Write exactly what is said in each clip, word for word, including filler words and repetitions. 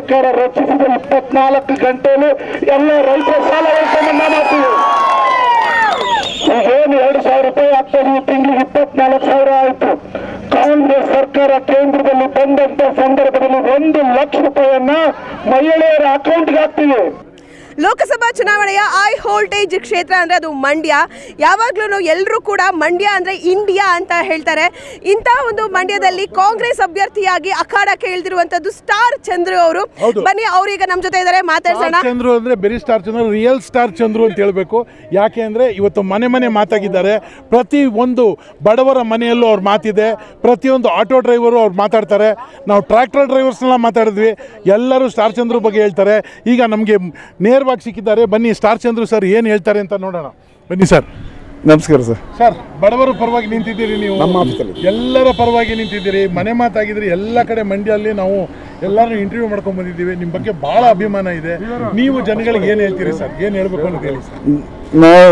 ಸರ್ಕಾರ ರಚಿಸಿದ ಇಪ್ಪತ್ನಾಲ್ಕು ಗಂಟೆಯಲ್ಲಿ ಎಲ್ಲ ರೈತರ ಸಾಲ ಮನ್ನಾ ಮಾಡ್ತೀವಿ. ಈಗೇನು ಎರಡು ಸಾವಿರ ರೂಪಾಯಿ ಆಗ್ತದೆ, ಈ ತಿಂಗಳಿಗೆ ಇಪ್ಪತ್ನಾಲ್ಕು ಸಾವಿರ ಆಯ್ತು. ಕಾಂಗ್ರೆಸ್ ಸರ್ಕಾರ ಕೇಂದ್ರದಲ್ಲಿ ಬಂದಂತ ಸಂದರ್ಭದಲ್ಲಿ ಒಂದು ಲಕ್ಷ ರೂಪಾಯಿಯನ್ನ ಮಹಿಳೆಯರ ಅಕೌಂಟ್ಗೆ ಹಾಕ್ತೀವಿ. ಲೋಕಸಭಾ ಚುನಾವಣೆಯ ಹೈ ವೋಲ್ಟೇಜ್ ಕ್ಷೇತ್ರ ಅಂದರೆ ಅದು ಮಂಡ್ಯ. ಯಾವಾಗಲೂ ಎಲ್ಲರೂ ಕೂಡ ಮಂಡ್ಯ ಅಂದರೆ ಇಂಡಿಯಾ ಅಂತ ಹೇಳ್ತಾರೆ. ಇಂಥ ಒಂದು ಮಂಡ್ಯದಲ್ಲಿ ಕಾಂಗ್ರೆಸ್ ಅಭ್ಯರ್ಥಿಯಾಗಿ ಅಖಾಡಕ್ಕೆ ಇಳಿದಿರುವಂಥದ್ದು ಸ್ಟಾರ್ ಚಂದ್ರು ಅವರು. ಬನ್ನಿ, ಅವರೀಗ ನಮ್ಮ ಜೊತೆ ಇದ್ದಾರೆ, ಮಾತಾಡ್ಸೋಣ. ಚಂದ್ರು ಅಂದರೆ ಬರೀ star Chandru, real star Chandru ಅಂತ ಹೇಳಬೇಕು. ಯಾಕೆ ಅಂದರೆ ಇವತ್ತು ಮನೆ ಮನೆ ಮಾತಾಗಿದ್ದಾರೆ. ಪ್ರತಿ ಒಂದು ಬಡವರ ಮನೆಯಲ್ಲೂ ಅವ್ರ ಮಾತಿದೆ. ಪ್ರತಿಯೊಂದು ಆಟೋ ಡ್ರೈವರು ಅವ್ರು ಮಾತಾಡ್ತಾರೆ. ನಾವು ಟ್ರ್ಯಾಕ್ಟರ್ ಡ್ರೈವರ್ಸ್ನೆಲ್ಲ ಮಾತಾಡಿದ್ವಿ, ಎಲ್ಲರೂ ಸ್ಟಾರ್ ಚಂದ್ರು ಬಗ್ಗೆ ಹೇಳ್ತಾರೆ. ಈಗ ನಮಗೆ ನೇರ ಸಿಕ್ಕಿದ್ದಾರೆ. ಬನ್ನಿ, ಸ್ಟಾರ್ ಚಂದ್ರು ಸರ್ ಏನು ಹೇಳ್ತಾರೆ ಅಂತ ನೋಡೋಣ. ಬನ್ನಿ ಸರ್. ನಮಸ್ಕಾರ ಸರ್. ಸರ್, ಬಡವರ ಪರವಾಗಿ ನಿಂತಿದ್ದೀರಿ ನೀವು, ಎಲ್ಲರ ಪರವಾಗಿ ನಿಂತಿದ್ದೀರಿ, ಮನೆ ಮಾತಾಗಿದ್ದೀರಿ. ಎಲ್ಲ ಕಡೆ ಮಂಡ್ಯಲ್ಲಿ ನಾವು ಎಲ್ಲರೂ ಇಂಟರ್ವ್ಯೂ ಮಾಡ್ಕೊಂಡು ಬಂದಿದ್ದೀವಿ. ನಿಮ್ಮ ಬಗ್ಗೆ ಭಾಳ ಅಭಿಮಾನ ಇದೆ. ನೀವು ಜನಗಳಿಗೆ ಏನು ಹೇಳ್ತೀರಿ ಸರ್? ಏನು ಹೇಳಬೇಕು ಅಂತ ಹೇಳಿ ಸರ್. ನಾವು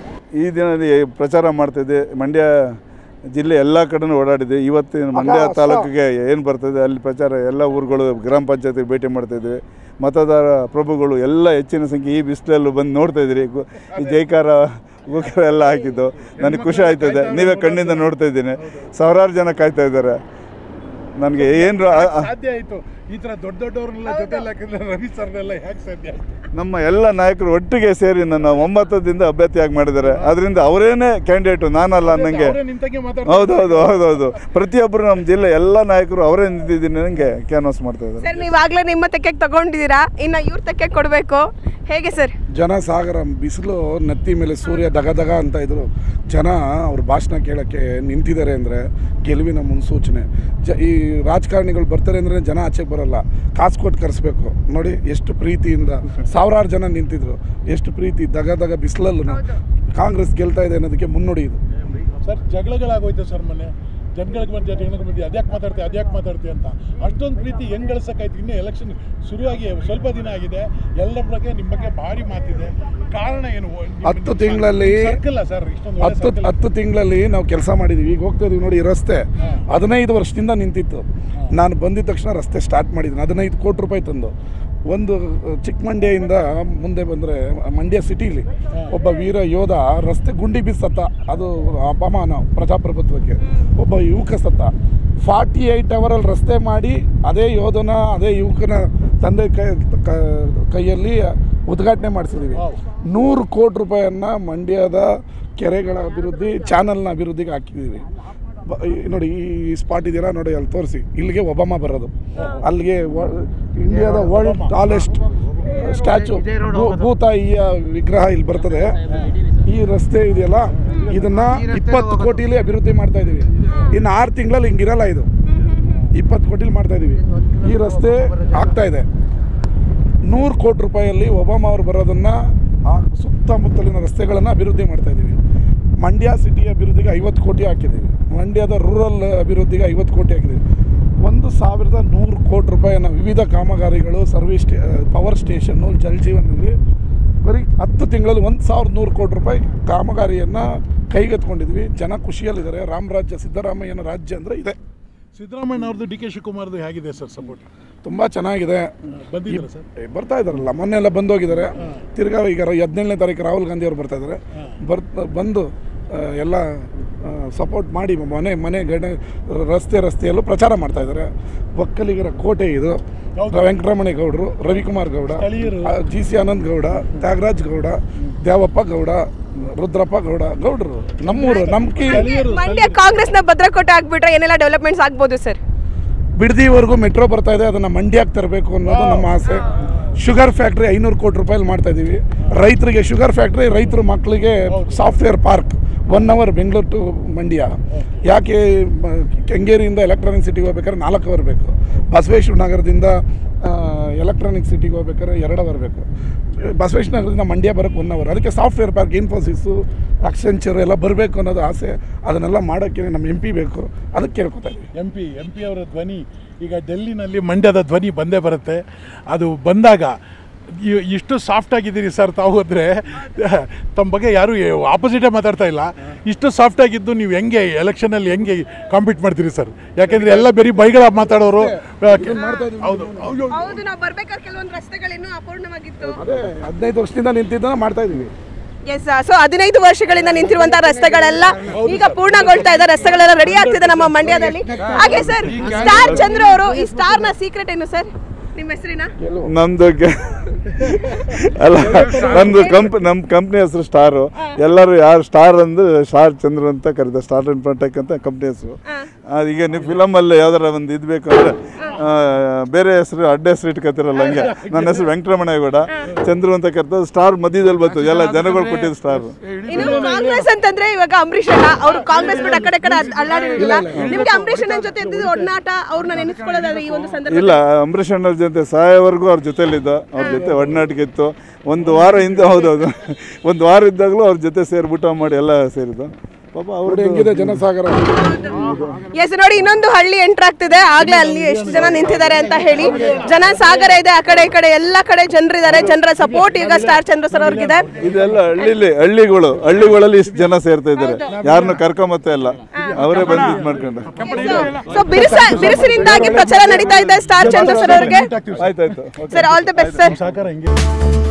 ಈ ದಿನ ಪ್ರಚಾರ ಮಾಡ್ತಿದ್ದೆ. ಮಂಡ್ಯ ಜಿಲ್ಲೆ ಎಲ್ಲ ಕಡೆನೂ ಓಡಾಡಿದ್ವಿ. ಇವತ್ತಿನ ಮಂಡ್ಯ ತಾಲೂಕಿಗೆ ಏನು ಬರ್ತದೆ ಅಲ್ಲಿ ಪ್ರಚಾರ ಎಲ್ಲ ಊರುಗಳು ಗ್ರಾಮ ಪಂಚಾಯತಿಗೆ ಭೇಟಿ ಮಾಡ್ತಾಯಿದ್ವಿ. ಮತದಾರ ಪ್ರಭುಗಳು ಎಲ್ಲ ಹೆಚ್ಚಿನ ಸಂಖ್ಯೆ ಈ ಬಿಸಿಲಲ್ಲೂ ಬಂದು ನೋಡ್ತಾಯಿದ್ರಿ. ಈ ಜೈಕಾರ ಗೋಕಾರ ಎಲ್ಲ ಹಾಕಿದ್ದು ನನಗೆ ಖುಷಿ ಆಯ್ತದೆ. ನೀವೇ ಕಣ್ಣಿಂದ ನೋಡ್ತಾ ಇದ್ದೀನಿ. ಸಾವಿರಾರು ಜನ ಕಾಯ್ತಾ ಇದ್ದಾರೆ. ನನಗೆ ಏನು ಸಾಧ್ಯ ಆಯಿತು ಈ ಥರ ದೊಡ್ಡ ದೊಡ್ಡವ್ರನ್ನೆಲ್ಲ ಜೊತೆಲಿ ಹಾಕಿದ್ರೆ ರವಿ ಸರ್ನೆಲ್ಲ ಹೇಗೆ ಸಾಧ್ಯ ಆಯಿತು? ನಮ್ಮ ಎಲ್ಲ ನಾಯಕರು ಒಟ್ಟಿಗೆ ಸೇರಿ ನನ್ನ ಒಂಬತ್ತದಿಂದ ಅಭ್ಯರ್ಥಿಯಾಗಿ ಮಾಡಿದ್ದಾರೆ. ಅದರಿಂದ ಅವರೇನೇ ಕ್ಯಾಂಡಿಡೇಟು, ನಾನಲ್ಲ ಅನ್ನಂಗೆ. ಹೌದು ಹೌದು ಹೌದು ಹೌದು ಪ್ರತಿಯೊಬ್ಬರು ನಮ್ಮ ಜಿಲ್ಲೆ ಎಲ್ಲ ನಾಯಕರು ಅವರೇ ನಿಂತಿದ್ದೀನಿ ನನಗೆ ಕ್ಯಾನ್ವಾಸ್ ಮಾಡ್ತಾ ಇದ್ದಾರೆ. ಸರ್, ನೀವಾಗಲೇ ನಿಮ್ಮ ತೆಕ್ಕೆಗೆ ತಗೊಂಡಿದ್ದೀರಾ, ಇನ್ನು ಇವ್ರ ತೆಕ್ಕೆಗೆ ಕೊಡಬೇಕು, ಹೇಗೆ ಸರ್? ಜನ ಸಾಗರ ಬಿಸಿಲು ನೆತ್ತಿ ಮೇಲೆ ಸೂರ್ಯ ದಗ ದಗ ಅಂತ ಇದ್ರು. ಜನ ಅವ್ರ ಭಾಷಣ ಕೇಳೋಕ್ಕೆ ನಿಂತಿದ್ದಾರೆ ಅಂದರೆ ಗೆಲುವಿನ ಮುನ್ಸೂಚನೆ. ಜ ಈ ರಾಜಕಾರಣಿಗಳು ಬರ್ತಾರೆ ಅಂದರೆ ಜನ ಆಚೆಗೆ ಬರಲ್ಲ, ಕಾಸು ಕೊಟ್ಟು ಕರೆಸ್ಬೇಕು. ನೋಡಿ ಎಷ್ಟು ಪ್ರೀತಿಯಿಂದ ಸಾವಿರಾರು ಜನ ನಿಂತಿದ್ರು. ಎಷ್ಟು ಪ್ರೀತಿ, ದಗ ದಗ ಬಿಸಿಲಲ್ಲೂ ಕಾಂಗ್ರೆಸ್ ಗೆಲ್ತಾ ಇದೆ ಅನ್ನೋದಕ್ಕೆ ಮುನ್ನುಡಿ ಇದು. ಸರ್, ಜಗಳಗಳಾಗೋಯ್ತು ಸರ್ ಮೊನ್ನೆ. ಜನಗಳಿಗೆ ಬಂದು ಜನಗಳಿಗೆ ಬಂದು ಅದ್ಯಾಕೆ ಮಾತಾಡ್ತೀವಿ ಅದ್ಯಾಕೆ ಮಾತಾಡ್ತೀವಿ ಅಂತ ಅಷ್ಟೊಂದು ಪ್ರೀತಿ ಹೆಂಗೆ ಗಳಿಸೋಕ್ಕಾಯ್ತು? ಇನ್ನೂ ಎಲೆಕ್ಷನ್ ಶುರುವಾಗಿ ಸ್ವಲ್ಪ ದಿನ ಆಗಿದೆ. ಎಲ್ಲರ ಬಗ್ಗೆ ನಿಮ್ಮ ಬಗ್ಗೆ ಭಾರಿ ಮಾತಿದೆ. ಕಾರಣ ಏನು? ಹತ್ತು ತಿಂಗಳಲ್ಲಿ ಸರ್ ಇಷ್ಟೊಂದು ಹತ್ತು ಹತ್ತು ತಿಂಗಳಲ್ಲಿ ನಾವು ಕೆಲಸ ಮಾಡಿದ್ದೀವಿ. ಈಗ ಹೋಗ್ತಾ ಇದೀವಿ ನೋಡಿ. ಈ ರಸ್ತೆ ಹದಿನೈದು ವರ್ಷದಿಂದ ನಿಂತಿತ್ತು. ನಾನು ಬಂದಿದ ತಕ್ಷಣ ರಸ್ತೆ ಸ್ಟಾರ್ಟ್ ಮಾಡಿದ್ದೀನಿ. ಹದಿನೈದು ಕೋಟಿ ರೂಪಾಯಿ ತಂದು ಒಂದು ಚಿಕ್ಕಮಂಡ್ಯದಿಂದ ಮುಂದೆ ಬಂದರೆ ಮಂಡ್ಯ ಸಿಟಿಲಿ ಒಬ್ಬ ವೀರ ಯೋಧ ರಸ್ತೆ ಗುಂಡಿ ಬಿಸತ್ತ. ಅದು ಅಪಮಾನ ಪ್ರಜಾಪ್ರಭುತ್ವಕ್ಕೆ. ಒಬ್ಬ ಯುವಕ ಸತ್ತ. ಫಾರ್ಟಿ ಏಯ್ಟ್ ಅವರಲ್ಲಿ ರಸ್ತೆ ಮಾಡಿ ಅದೇ ಯೋಧನ ಅದೇ ಯುವಕನ ತಂದೆ ಕೈ ಕೈಯಲ್ಲಿ ಉದ್ಘಾಟನೆ ಮಾಡಿಸಿದ್ದೀವಿ. ನೂರು ಕೋಟಿ ರೂಪಾಯಿಯನ್ನು ಮಂಡ್ಯದ ಕೆರೆಗಳ ಅಭಿವೃದ್ಧಿ, ಚಾನಲ್ನ ಅಭಿವೃದ್ಧಿಗೆ ಹಾಕಿದ್ದೀವಿ. ನೋಡಿ ಈ ಸ್ಪಾಟ್ ಇದೆಯಲ್ಲ ನೋಡಿ, ಅಲ್ಲಿ ತೋರಿಸಿ. ಇಲ್ಲಿಗೆ ಒಬಾಮಾ ಬರೋದು, ಅಲ್ಲಿಗೆ ಇಂಡಿಯಾದ ವರ್ಲ್ಡ್ ಟಾಲೆಸ್ಟ್ ಸ್ಟ್ಯಾಚು ಭೂತಾಯಿಯ ವಿಗ್ರಹ ಇಲ್ಲಿ ಬರ್ತದೆ. ಈ ರಸ್ತೆ ಇದೆಯಲ್ಲ, ಇದನ್ನು ಇಪ್ಪತ್ತು ಕೋಟಿಲಿ ಅಭಿವೃದ್ಧಿ ಮಾಡ್ತಾ ಇದ್ದೀವಿ. ಇನ್ನು ಆರು ತಿಂಗಳಲ್ಲಿ ಹಿಂಗಿರಲ್ಲ. ಇದು ಇಪ್ಪತ್ತು ಕೋಟಿಲಿ ಮಾಡ್ತಾ ಇದ್ದೀವಿ. ಈ ರಸ್ತೆ ಆಗ್ತಾ ಇದೆ. ನೂರು ಕೋಟಿ ರೂಪಾಯಿಯಲ್ಲಿ ಒಬಾಮಾ ಅವರು ಬರೋದನ್ನು ಸುತ್ತಮುತ್ತಲಿನ ರಸ್ತೆಗಳನ್ನು ಅಭಿವೃದ್ಧಿ ಮಾಡ್ತಾ ಇದ್ದೀವಿ. ಮಂಡ್ಯ ಸಿಟಿ ಅಭಿವೃದ್ಧಿಗೆ ಐವತ್ತು ಕೋಟಿ ಹಾಕಿದ್ದೀವಿ. ಮಂಡ್ಯದ ರೂರಲ್ ಅಭಿವೃದ್ಧಿಗೆ ಐವತ್ತು ಕೋಟಿ ಹಾಕಿದ್ದೀವಿ. ಒಂದು ಸಾವಿರದ ನೂರು ಕೋಟಿ ರೂಪಾಯಿಯನ್ನು ವಿವಿಧ ಕಾಮಗಾರಿಗಳು, ಸರ್ವಿಸ್ ಸ್ಟೇ ಪವರ್ ಸ್ಟೇಷನ್ನು, ಜಲ್ ಜೀವನದಲ್ಲಿ ಬರೀ ಹತ್ತು ತಿಂಗಳಲ್ಲಿ ಒಂದು ಸಾವಿರದ ನೂರು ಕೋಟಿ ರೂಪಾಯಿ ಕಾಮಗಾರಿಯನ್ನು ಕೈಗೆತ್ಕೊಂಡಿದ್ವಿ. ಜನ ಖುಷಿಯಲ್ಲಿದ್ದಾರೆ. ರಾಮರಾಜ್ಯ, ಸಿದ್ದರಾಮಯ್ಯನ ರಾಜ್ಯ ಅಂದರೆ ಇದೆ. ಸಿದ್ದರಾಮಯ್ಯ ಅವ್ರದ್ದು, ಡಿ ಕೆ ಶಿವಕುಮಾರ್ದು ಹೇಗಿದೆ ಸರ್ ಸಪೋರ್ಟ್? ತುಂಬ ಚೆನ್ನಾಗಿದೆ. ಬಂದಿದ್ದಾರೆ ಸರ್, ಬರ್ತಾ ಇದ್ದಾರಲ್ಲ, ಮೊನ್ನೆ ಎಲ್ಲ ಬಂದೋಗಿದ್ದಾರೆ. ತಿರ್ಗಾ ಈಗ ಹದಿನೇಳನೇ ತಾರೀಕು ರಾಹುಲ್ ಗಾಂಧಿ ಅವರು ಬರ್ತಾ ಇದ್ದಾರೆ. ಬರ್ ಬಂದು ಎಲ್ಲ ಸಪೋರ್ಟ್ ಮಾಡಿ ಮನೆ ಮನೆ ಗಡ ರಸ್ತೆ ರಸ್ತೆಯಲ್ಲೂ ಪ್ರಚಾರ ಮಾಡ್ತಾ ಇದ್ದಾರೆ. ಒಕ್ಕಲಿಗರ ಕೋಟೆ ಇದು. ವೆಂಕಟರಮಣೇಗೌಡರು, ರವಿಕುಮಾರ್ ಗೌಡ, ಜಿ ಸಿ ಆನಂದ್ ಗೌಡ, ತ್ಯಾಗರಾಜ್ ಗೌಡ, ದೇವಪ್ಪ ಗೌಡ, ರುದ್ರಪ್ಪ ಗೌಡ ಗೌಡರು ನಮ್ಮೂರು. ನಮ್ಕಿ ಮಂಡ್ಯ ಕಾಂಗ್ರೆಸ್ನ ಭದ್ರಕೋಟೆ ಆಗ್ಬಿಟ್ರೆ ಏನೆಲ್ಲ ಡೆವಲಪ್ಮೆಂಟ್ಸ್ ಆಗ್ಬೋದು ಸರ್? ಬಿಡದಿವರೆಗೂ ಮೆಟ್ರೋ ಬರ್ತಾ ಇದೆ, ಅದನ್ನು ಮಂಡ್ಯಕ್ಕೆ ತರಬೇಕು ಅನ್ನೋದು ನಮ್ಮ ಆಸೆ. ಶುಗರ್ ಫ್ಯಾಕ್ಟ್ರಿ ಐನೂರು ಕೋಟಿ ರೂಪಾಯಿ ಮಾಡ್ತಾ ಇದ್ದೀವಿ. ರೈತರಿಗೆ ಶುಗರ್ ಫ್ಯಾಕ್ಟ್ರಿ, ರೈತರ ಮಕ್ಕಳಿಗೆ software park, one hour Bengaluru to Mandya. ಯಾಕೆ ಕೆಂಗೇರಿಯಿಂದ ಎಲೆಕ್ಟ್ರಾನಿಕ್ ಸಿಟಿಗೆ ಹೋಗ್ಬೇಕಾದ್ರೆ ನಾಲ್ಕು ಅವರ್ ಬೇಕು. ಬಸವೇಶ್ವರ ನಗರದಿಂದ ಎಲೆಕ್ಟ್ರಾನಿಕ್ ಸಿಟಿಗೆ ಹೋಗ್ಬೇಕಾದ್ರೆ ಎರಡು ಅವರ್ ಬೇಕು. ಬಸವೇಶ್ವರ ನಗರದಿಂದ ಮಂಡ್ಯ ಬರೋಕ್ಕೆ ಒನ್ ಅವರ್. ಅದಕ್ಕೆ ಸಾಫ್ಟ್ವೇರ್ ಪಾರ್ಕ್, ಇನ್ಫೋಸಿಸು, ಅಕ್ಸೆಂಚರ್ ಎಲ್ಲ ಬರಬೇಕು ಅನ್ನೋದು ಆಸೆ. ಅದನ್ನೆಲ್ಲ ಮಾಡೋಕ್ಕೆ ನಮ್ಮ ಎಂ ಪಿ ಬೇಕು. ಅದಕ್ಕೆ ಕೇಳ್ಕೊತಾ ಇದ್ದೀವಿ. ಎಂ ಪಿ ಎಂ ಪಿ ಅವರ ಧ್ವನಿ ಈಗ ಡೆಲ್ಲಿನಲ್ಲಿ ಮಂಡ್ಯದ ಧ್ವನಿ ಬಂದೇ ಬರುತ್ತೆ. ಅದು ಬಂದಾಗ ಇ- ಇಷ್ಟು ಸಾಫ್ಟ್ ಆಗಿದ್ದೀರಿ ಸರ್ ತಾವು ಹೋದರೆ ತಮ್ಮ ಬಗ್ಗೆ ಯಾರು ಆಪೋಸಿಟೇ ಮಾತಾಡ್ತಾ ಇಲ್ಲ. ಇಷ್ಟು ಸಾಫ್ಟ್ ಆಗಿದ್ದು ನೀವು ಹೆಂಗೆ ಎಲೆಕ್ಷನಲ್ಲಿ ಹೆಂಗೆ ಕಾಂಪೀಟ್ ಮಾಡ್ತೀರಿ ಸರ್? ಯಾಕೆಂದರೆ ಎಲ್ಲ ಬರೀ ಬೈಗಳ ಮಾತಾಡೋರು. ಹೌದು ಹೌದು, ನಾವು ಬರ್ಬೇಕಾದ್ರೆ ಕೆಲವೊಂದು ರಸ್ತೆಗಳಿನ್ನೂ ಅಪೂರ್ಣವಾಗಿತ್ತು. ಅದೇ ಹದಿನೈದು ವರ್ಷದಿಂದ ನಿಂತಿದ್ದನ್ನ ಮಾಡ್ತಾ ಇದೀವಿ. ಎಸ್, ಸೊ ಹದಿನೈದು ವರ್ಷಗಳಿಂದ ನಿಂತಿರುವಂತಹ ರಸ್ತೆಗಳೆಲ್ಲ ಈಗ ಪೂರ್ಣಗೊಳ್ತಾ ಇದೆ, ರಸ್ತೆಗಳೆಲ್ಲ ರೆಡಿ ಆಗ್ತಿದೆ ನಮ್ಮ ಮಂಡ್ಯದಲ್ಲಿ. ಹಾಗೆ ಸರ್, ಸ್ಟಾರ್ ಚಂದ್ರ ಅವರು, ಈ ಸ್ಟಾರ್ ನ ಸೀಕ್ರೆಟ್ ಏನು ಸರ್? ನಿಮ್ಮ ಹೆಸರಿನ? ನಮ್ದು ಗೆ- ಅಲ್ಲ, ನಮ್ದು ಕಂಪ್ ನಮ್ಮ ಕಂಪ್ನಿ ಹೆಸರು ಸ್ಟಾರು. ಎಲ್ಲರೂ ಯಾರು ಸ್ಟಾರ್ ಅಂದ್ರೆ ಸ್ಟಾರ್ ಚಂದ್ರ ಅಂತ ಕರೀತಾರೆ. ಸ್ಟಾರ್ ಅಂಡ್ ಪ್ರೊಟೆಕ್ ಅಂತ ಕಂಪ್ನಿ ಹೆಸರು. ಈಗ ನೀವು ಫಿಲಮಲ್ಲಿ ಯಾವ್ದಾರ ಒಂದು ಇದು ಬೇಕು ಅಂದರೆ ಬೇರೆ ಹೆಸರು ಅಡ್ಡ ಹೆಸರು ಇಟ್ಕೊತಿರಲ್ಲ, ಹಂಗೆ ನನ್ನ ಹೆಸರು ವೆಂಕಟರಮಣೇಗೌಡ, ಚಂದ್ರು ಅಂತ ಕರ್ತದೆ. ಸ್ಟಾರ್ ಮಧ್ಯದಲ್ಲಿ ಬರ್ತದೆ, ಎಲ್ಲ ಜನಗಳು ಕೊಟ್ಟಿದ್ದು ಸ್ಟಾರ್. ಇನ್ನು ಕಾಂಗ್ರೆಸ್ ಅಂತಂದ್ರೆ ಇವಾಗ ಅಂಬರೀಷ್ ಅಣ್ಣ ಅವರು ಕಾಂಗ್ರೆಸ್ ಬಿಟ್ಟು ಆ ಕಡೆ ಕಡೆ ಅಲ್ಲಾಡಿರಲಿಲ್ಲ. ನಿಮ್ಗೆ ಅಂಬರೀಷ್ ಅಣ್ಣನ ಜೊತೆ ಇದ್ದಿದ್ದು ಒಡನಾಟ, ಅವ್ರನ್ನ ನೆನೆಸ್ಕೊಳ್ಳೋದಾದ್ರೆ ಈ ಒಂದು ಸಂದರ್ಭ? ಇಲ್ಲ, ಅಂಬರೀಷ್ ಅಣ್ಣರ ಜೊತೆ ಸಾಯೋವರೆಗೂ ಅವ್ರ ಜೊತೆಲಿದ್ದ, ಅವ್ರ ಜೊತೆ ಒಡನಾಟಿಗೆ ಇತ್ತು. ಒಂದು ವಾರ ಹಿಂದೆ, ಹೌದೌದು, ಒಂದು ವಾರ ಇದ್ದಾಗಲೂ ಅವ್ರ ಜೊತೆ ಸೇರಿ ಊಟ ಮಾಡಿ ಎಲ್ಲ ಸೇರಿದ್ದು. ಪಾಪ ಅವ್ರದ್ದು ಹೆಂಗಿದೆ ಜನಸಾಗರ. ಎಸ್, ನೋಡಿ ಇನ್ನೊಂದು ಹಳ್ಳಿ ಎಂಟರ್ ಆಗ್ತಿದೆ. ಆಗ್ಲೇ ಅಲ್ಲಿ ಎಷ್ಟು ಜನ ನಿಂತಿದ್ದಾರೆ ಅಂತ ಹೇಳಿ ಜನ ಸಾಗರ ಇದೆ. ಆ ಕಡೆ ಈ ಕಡೆ ಎಲ್ಲ ಕಡೆ ಜನರಿದ್ದಾರೆ. ಜನರ ಸಪೋರ್ಟ್ ಈಗ ಸ್ಟಾರ್ ಚಂದ್ರ ಸರ್ ಅವ್ರಿಗಿದೆ. ಇದೆಲ್ಲ ಹಳ್ಳಿಲಿ ಹಳ್ಳಿಗಳು ಹಳ್ಳಿಗಳಲ್ಲಿ ಇಷ್ಟು ಜನ ಸೇರ್ತಾ ಇದ್ದಾರೆ, ಯಾರನ್ನು ಕರ್ಕೊಂಬತ್ತಾ ಇಲ್ಲ, ಅವರೇ ಬಂದು ಇದು ಮಾಡ್ಕೊಂಡು. ಸೊ ಬಿರುಸ ಬಿರುಸಿನಿಂದಾಗಿ ಪ್ರಚಾರ ನಡೀತಾ ಇದೆ ಸ್ಟಾರ್ ಚಂದ್ರ ಸರ್ ಅವ್ರಿಗೆ. ಆಯ್ತಾಯ್ತು sir, all the best sir. ಸಹಕಾರ ಹೆಂಗೆ?